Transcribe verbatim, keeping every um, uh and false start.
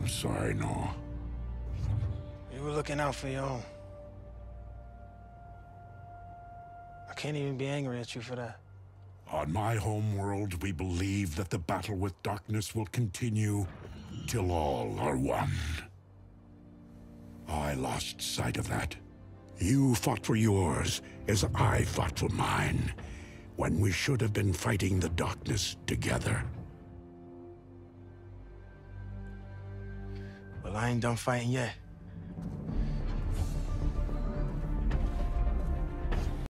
I'm sorry, Noah. You were looking out for your own. I can't even be angry at you for that. On my home world, we believe that the battle with darkness will continue till all are one. I lost sight of that. You fought for yours, as I fought for mine, when we should have been fighting the darkness together. Well, I ain't done fighting yet.